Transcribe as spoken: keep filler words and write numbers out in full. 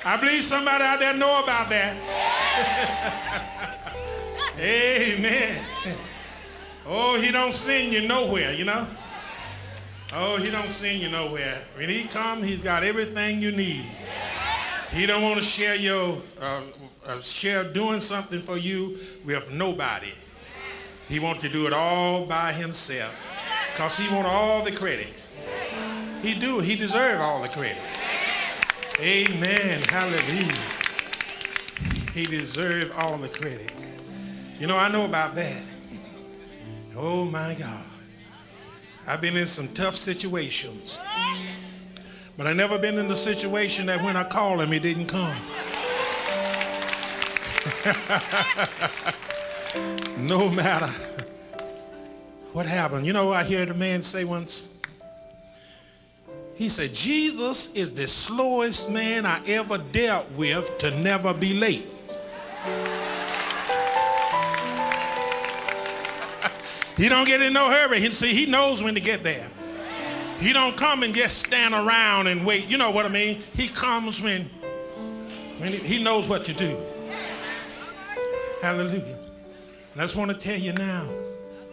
I believe somebody out there know about that. Amen. Oh, he don't send you nowhere, you know. Oh, he don't send you nowhere. When he comes, he's got everything you need. He don't want to share your uh, uh, share doing something for you with nobody. He wants to do it all by himself because he wants all the credit. He do. He deserves all the credit. Amen. Hallelujah. He deserves all the credit. You know, I know about that. Oh, my God. I've been in some tough situations. But I never been in the situation that when I called him, he didn't come. No matter what happened. You know, I heard a man say once, he said, Jesus is the slowest man I ever dealt with to never be late. He don't get in no hurry. He, see, he knows when to get there. He don't come and just stand around and wait. You know what I mean? He comes when, when he, he knows what to do. Hallelujah. And I just want to tell you now,